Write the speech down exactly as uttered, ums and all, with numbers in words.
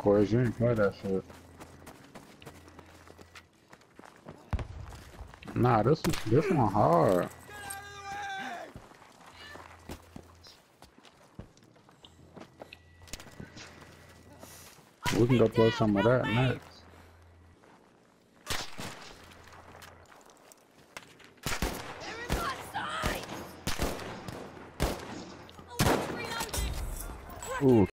course, you ain't play that shit. Nah, this this one hard. We can go play some of that next. Ooh,